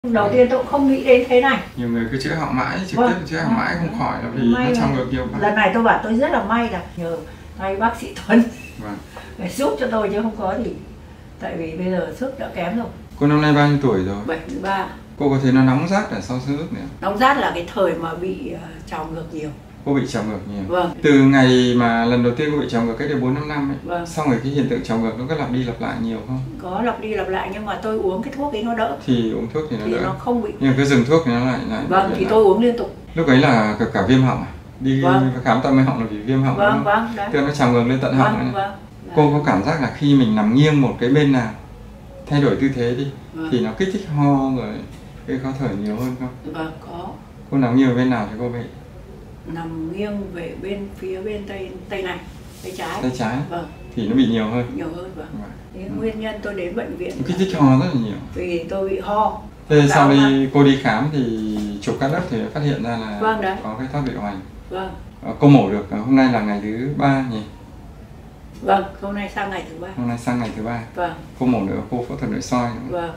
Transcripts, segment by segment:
Đầu tiên tôi cũng không nghĩ đến thế này. Nhiều người cứ chữa họng mãi, trực tiếp chữa họng mãi không khỏi là vì nó trong ngược nhiều quá. Lần này tôi bảo tôi rất là may là nhờ ngay bác sĩ Tuấn Vâng. để giúp cho tôi chứ không có thì tại vì bây giờ sức đã kém rồi. Cô năm nay bao nhiêu tuổi rồi? 73. Cô có thấy nó nóng rát ở sau xương ức nữa? Nóng rát là cái thời mà bị trào ngược nhiều. Cô bị trào ngược nhiều. Vâng. Từ ngày mà lần đầu tiên cô bị trào ngược cách đây 4-5 năm ấy, vâng. xong rồi cái hiện tượng trào ngược nó có lặp đi lặp lại nhiều không? Có lặp đi lặp lại nhưng mà tôi uống cái thuốc ấy nó đỡ. Thì uống thuốc thì nó thì đỡ. nó không bị. Nhưng cứ dừng thuốc thì nó lại. Vâng, thì tôi uống liên tục. Lúc ấy là cả viêm họng à? Đi vâng. khám tai mũi họng là vì viêm họng. Vâng, vâng, đấy. Tức là nó trào ngược lên tận họng này. Vâng. Cô có cảm giác là khi mình nằm nghiêng một cái bên nào, thay đổi tư thế đi, vâng. thì nó kích thích ho rồi gây khó thở nhiều hơn không? Vâng, có. Cô nằm nghiêng bên nào thì cô bị? Nằm nghiêng về phía bên tay này, tay trái. Tay trái. Vâng. Thì nó bị nhiều hơn. Nhiều hơn, vâng. Thế nguyên nhân tôi đến bệnh viện kích thích ho rất là nhiều. vì tôi bị ho. Thế sau đi cô đi khám thì chụp cắt lớp thì phát hiện ra là vâng, đấy. có cái thoát vị hoành. Vâng. Cô mổ được hôm nay là ngày thứ 3 nhỉ? Vâng, hôm nay sang ngày thứ 3. Hôm nay sang ngày thứ 3. Vâng. Cô mổ được, cô phẫu thuật nội soi. Vâng.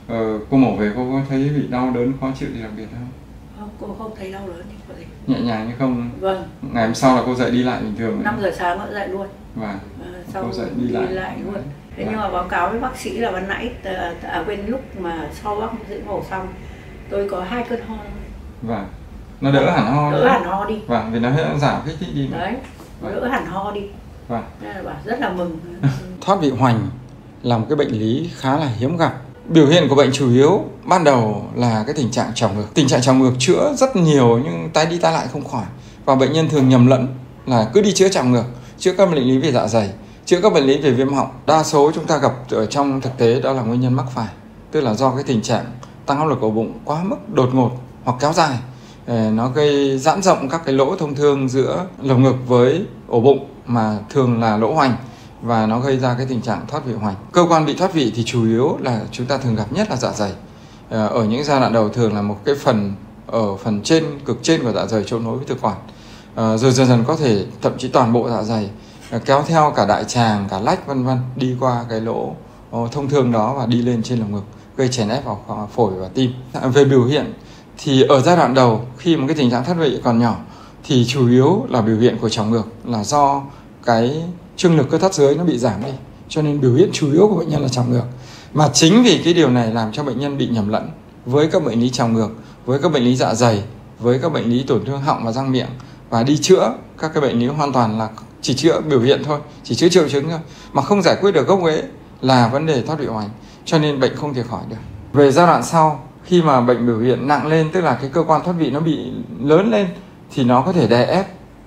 Cô mổ về cô có thấy bị đau đớn khó chịu gì đặc biệt không? Không, cô không thấy đau đớn gì. Nhẹ nhàng như không? Vâng. Ngày hôm sau là cô dậy đi lại bình thường. 5 giờ sáng vẫn dậy luôn. Vâng. Sau cô dậy đi lại luôn. Thế nhưng mà báo cáo với bác sĩ là ban nãy bên lúc mà sau bác sĩ mổ xong tôi có 2 cơn ho. Vâng. Nó đỡ hẳn ho. Đỡ hẳn ho đi. Vâng, vì nó giảm kích thích đi. Đấy. Đỡ hẳn ho đi. Vâng. Nên là bảo rất là mừng. Thoát vị hoành là một cái bệnh lý khá là hiếm gặp. Biểu hiện của bệnh chủ yếu ban đầu là cái tình trạng trào ngược. Tình trạng trào ngược chữa rất nhiều nhưng tái đi tái lại không khỏi. Và bệnh nhân thường nhầm lẫn là cứ đi chữa trào ngược, chữa các bệnh lý về dạ dày, chữa các bệnh lý về viêm họng. Đa số chúng ta gặp ở trong thực tế đó là nguyên nhân mắc phải. Tức là do cái tình trạng tăng áp lực ổ bụng quá mức đột ngột hoặc kéo dài. Nó gây giãn rộng các cái lỗ thông thương giữa lồng ngực với ổ bụng mà thường là lỗ hoành. Và nó gây ra cái tình trạng thoát vị hoành. Cơ quan bị thoát vị thì chủ yếu là chúng ta thường gặp nhất là dạ dày. Ở những giai đoạn đầu thường là một cái phần ở phần trên, cực trên của dạ dày chỗ nối với thực quản. Rồi dần dần có thể thậm chí toàn bộ dạ dày, kéo theo cả đại tràng, cả lách vân vân, đi qua cái lỗ thông thương đó và đi lên trên lồng ngực, gây chèn ép vào phổi và tim. Về biểu hiện thì ở giai đoạn đầu khi một cái tình trạng thoát vị còn nhỏ thì chủ yếu là biểu hiện của trào ngược là do cái trương lực cơ thắt dưới nó bị giảm đi, cho nên biểu hiện chủ yếu của bệnh nhân là trào ngược. Mà chính vì cái điều này làm cho bệnh nhân bị nhầm lẫn với các bệnh lý trào ngược, với các bệnh lý dạ dày, với các bệnh lý tổn thương họng và răng miệng, và đi chữa các cái bệnh lý hoàn toàn là chỉ chữa biểu hiện thôi, chỉ chữa triệu chứng thôi, mà không giải quyết được gốc rễ là vấn đề thoát vị hoành, cho nên bệnh không thể khỏi được. Về giai đoạn sau, khi mà bệnh biểu hiện nặng lên, tức là cái cơ quan thoát vị nó bị lớn lên, thì nó có thể đè ép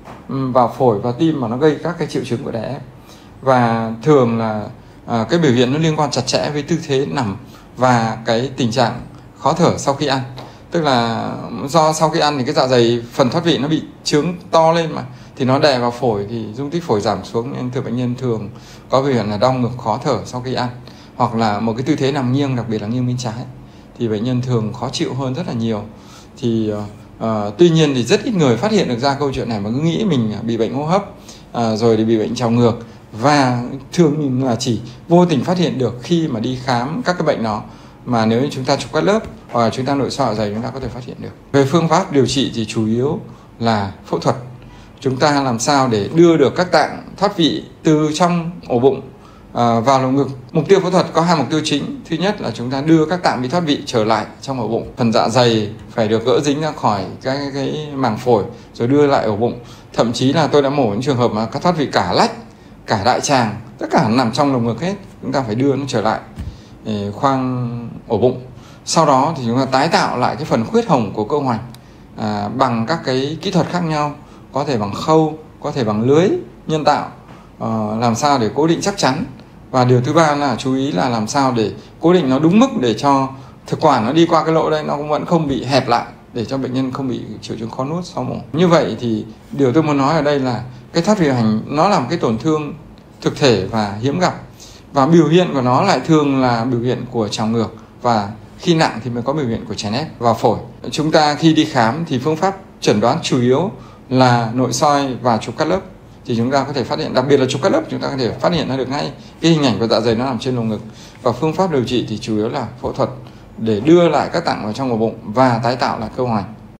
vào phổi và tim mà nó gây các cái triệu chứng của đè ép. Và thường là cái biểu hiện nó liên quan chặt chẽ với tư thế nằm và cái tình trạng khó thở sau khi ăn. Tức là do sau khi ăn thì cái dạ dày phần thoát vị nó bị trướng to lên mà, thì nó đè vào phổi thì dung tích phổi giảm xuống, nên bệnh nhân thường có biểu hiện là đau ngực, khó thở sau khi ăn. Hoặc là một cái tư thế nằm nghiêng, đặc biệt là nghiêng bên trái, thì bệnh nhân thường khó chịu hơn rất là nhiều. Thì tuy nhiên thì rất ít người phát hiện được ra câu chuyện này mà cứ nghĩ mình bị bệnh hô hấp rồi thì bị bệnh trào ngược, và thường là chỉ vô tình phát hiện được khi mà đi khám các cái bệnh đó. Mà nếu như chúng ta chụp cắt lớp hoặc là chúng ta nội soi dạ dày, chúng ta có thể phát hiện được. Về phương pháp điều trị thì chủ yếu là phẫu thuật. Chúng ta làm sao để đưa được các tạng thoát vị từ trong ổ bụng vào lồng ngực. Mục tiêu phẫu thuật có 2 mục tiêu chính. Thứ nhất là chúng ta đưa các tạng bị thoát vị trở lại trong ổ bụng. Phần dạ dày phải được gỡ dính ra khỏi cái màng phổi rồi đưa lại ổ bụng. Thậm chí là tôi đã mổ những trường hợp mà các thoát vị cả lách, cả đại tràng, tất cả nằm trong lồng ngực hết. Chúng ta phải đưa nó trở lại khoang ổ bụng. Sau đó thì chúng ta tái tạo lại cái phần khuyết hồng của cơ hoành bằng các cái kỹ thuật khác nhau, có thể bằng khâu, có thể bằng lưới nhân tạo, làm sao để cố định chắc chắn. Và điều thứ ba là chú ý là làm sao để cố định nó đúng mức để cho thực quản nó đi qua cái lỗ đây nó cũng vẫn không bị hẹp lại, để cho bệnh nhân không bị triệu chứng khó nuốt sau mổ. Như vậy thì điều tôi muốn nói ở đây là cái thoát vị hoành nó là một cái tổn thương thực thể và hiếm gặp, và biểu hiện của nó lại thường là biểu hiện của trào ngược, và khi nặng thì mới có biểu hiện của chèn ép vào phổi. Chúng ta khi đi khám thì phương pháp chẩn đoán chủ yếu là nội soi và chụp cắt lớp, thì chúng ta có thể phát hiện, đặc biệt là chụp cắt lớp chúng ta có thể phát hiện ra được ngay cái hình ảnh của dạ dày nó nằm trên lồng ngực. Và phương pháp điều trị thì chủ yếu là phẫu thuật để đưa lại các tạng vào trong ổ bụng và tái tạo lại cơ hoành.